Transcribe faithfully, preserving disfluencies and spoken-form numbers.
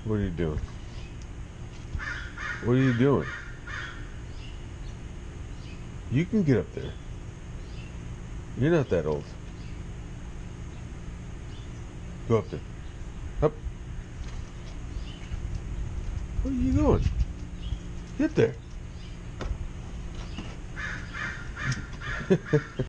What are you doing? What are you doing? You can get up there. You're not that old. Go up there. Up. Where are you going? Get there.